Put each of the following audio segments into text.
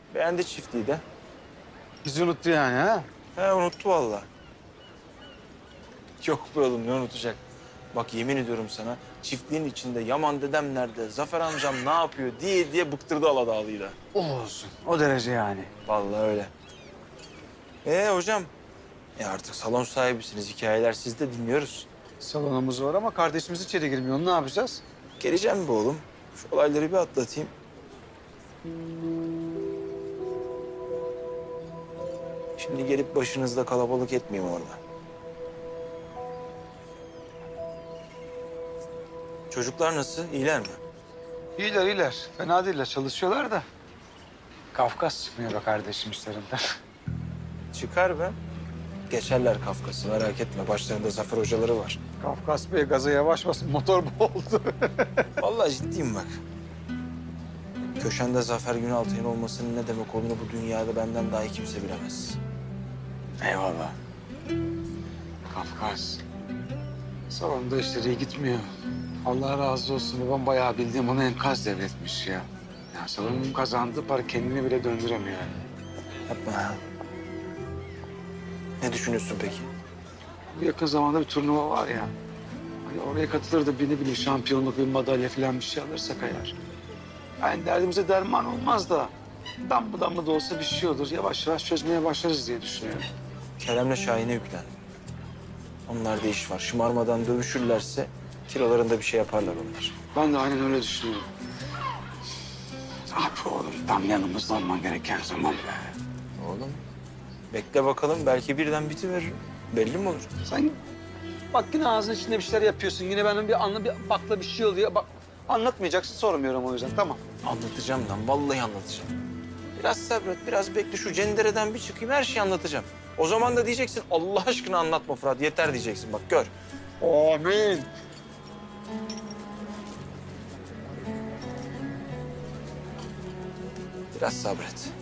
Beğendi çiftliği de. Bizi unuttu yani ha? He unuttu vallahi. Yok be oğlum ne unutacak? Bak yemin ediyorum sana çiftliğin içinde Yaman dedem nerede, Zafer amcam ne yapıyor diye bıktırdı Aladağlı'yı da. Olsun. O derece yani. Vallahi öyle. Hocam artık salon sahibisiniz. Hikayeler sizde dinliyoruz. Salonumuz var ama kardeşimiz içeri girmiyor. Onu ne yapacağız? Geleceğim be oğlum. Şu olayları bir atlatayım. Şimdi gelip başınızda kalabalık etmeyeyim orada. Çocuklar nasıl? İyiler mi? İyiler iyiler. Fena değiller. Çalışıyorlar da. Kafkas çıkmıyor be kardeşim işlerinden. Çıkar be. Geçerler Kafkas'ı merak etme. Başlarında Zafer hocaları var. Kafkas Bey gaza yavaş basın. Motor boğuldu. Vallahi ciddiyim bak. Köşende Zafer Günaltay'ın olmasının ne demek olduğunu bu dünyada benden daha iyi kimse bilemez. Eyvallah. Kafkas. Salonda işleri iyi gitmiyor. Allah razı olsun. Babam bayağı bildiğim onu enkaz devretmiş ya. Ya salonun kazandığı para kendini bile döndüremiyor yani. Yapma ya. Ne düşünüyorsun peki? Bu yakın zamanda bir turnuva var ya. Hani oraya katılır da bir ne bileyim şampiyonluk, bir madalya falan bir şey alırsak eğer. Yani derdimize derman olmaz da damla damla da olsa bir şey olur. Yavaş yavaş çözmeye başlarız diye düşünüyorum. Kerem'le Şahin'e yüklen. Onlarda iş var. Şımarmadan dövüşürlerse kilolarında bir şey yaparlar onlar. Ben de aynen öyle düşünüyorum. Abi oğlum tam yanımızda olman gereken zaman be. Oğlum bekle bakalım belki birden bitiverir. Belli mi olur? Sen bak yine ağzının içinde bir şeyler yapıyorsun. Yine benim bir bakla bir şey oluyor. Bak anlatmayacaksın sormuyorum o yüzden tamam. Anlatacağım lan vallahi anlatacağım. Biraz sabret biraz bekle şu cendereden bir çıkayım her şeyi anlatacağım. O zaman da diyeceksin Allah aşkına anlatma Fırat yeter diyeceksin bak gör. Amin. Biraz sabret.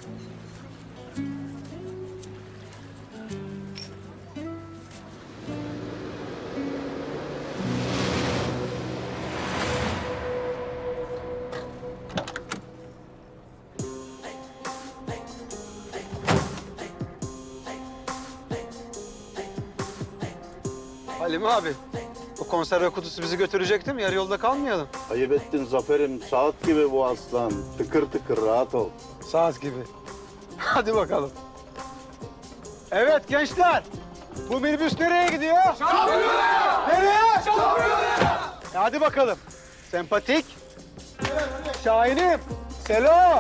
Halim abi, o konserve kutusu bizi götürecekti mi? Yarı yolda kalmayalım. Ayıp ettin Zafer'im. Saat gibi bu aslan. Tıkır tıkır rahat ol. Saat gibi. Hadi bakalım. Evet gençler, bu minibüs nereye gidiyor? Şampiyonaya! Nereye? Şampiyonaya! Hadi bakalım. Sempatik. Şahinim. Selo.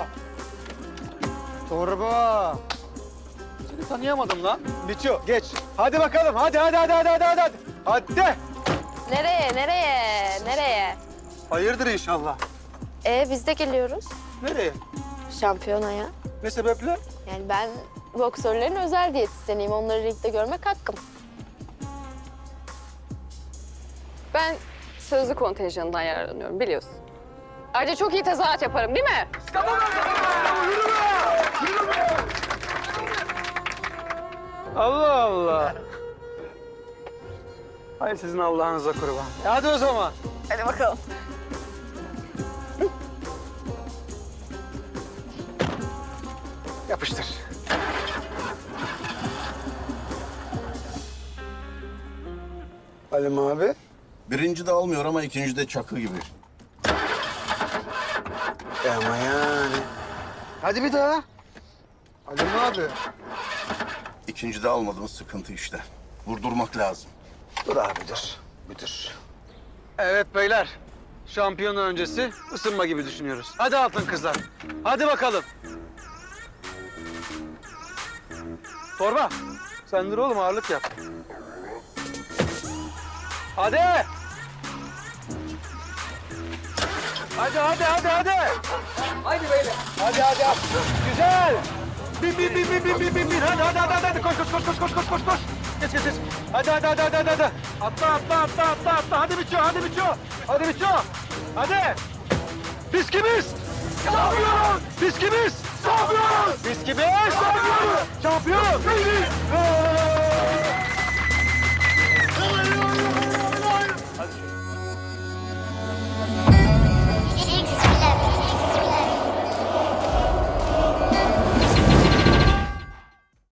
Torba. Seni tanıyamadım lan. Biço, geç. Hadi bakalım. Hadi. Hadi. Nereye? Hayırdır inşallah. Biz de geliyoruz Nereye? şampiyonaya. Ne sebeple? Yani ben boksörlerin özel diyetisyeniyim. Onları ligde görmek hakkım. Ben sözlü kontenjanından yararlanıyorum biliyorsun. Ayrıca çok iyi tezahürat yaparım değil mi? Allah Allah. Hay sizin Allah'ınıza kurban. Hadi o zaman. Hadi bakalım. Yapıştır. Halim abi. Birinci de almıyor ama ikinci de çakı gibi. Ama yani. Hadi bir daha. Halim abi. İkinci de almadığımız sıkıntı işte. Vurdurmak lazım. Dur abi dur. Müdür. Evet beyler. Şampiyonu öncesi ısınma gibi düşünüyoruz. Hadi altın kızlar. Hadi bakalım. Torba. Sen dur oğlum ağırlık yap. Hadi. Hadi. Haydi beyler. Hadi. Güzel. Bin. Hadi. Koş. Geç. Hadi. Atla. Hadi Biço. Hadi. Biz kimiz? Şampiyon. Biz kimiz? Şampiyon. Şampiyon.